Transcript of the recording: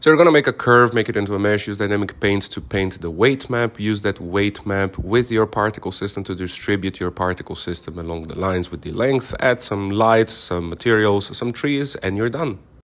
So you're going to make a curve, make it into a mesh, use dynamic paint to paint the weight map, use that weight map with your particle system to distribute your particle system along the lines with the length, add some lights, some materials, some trees, and you're done.